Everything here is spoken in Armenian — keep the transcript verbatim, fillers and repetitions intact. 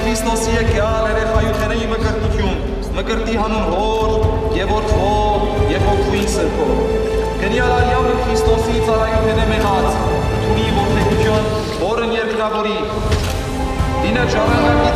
Քրիստոսի եկյալ երեխայությունների մկրտություն, մկրտի հանուն հոր եւ որդվո եւ հոգվին սրբով։ Գնյալ արյանը Քրիստոսի ծառայությունը մեղած, թունի որդեկություն, որն երկրավորի, դինը ժառանգակի